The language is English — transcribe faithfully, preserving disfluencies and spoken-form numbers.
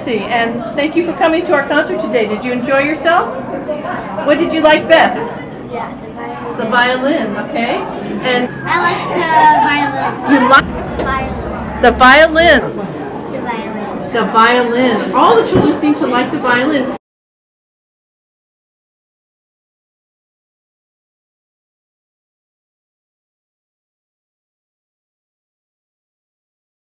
Jessie, and thank you for coming to our concert today. Did you enjoy yourself? What did you like best? Yeah, the violin. The violin, okay. And I like the violin. you like The violin. the violin. The violin. The violin. All the children seem to like the violin.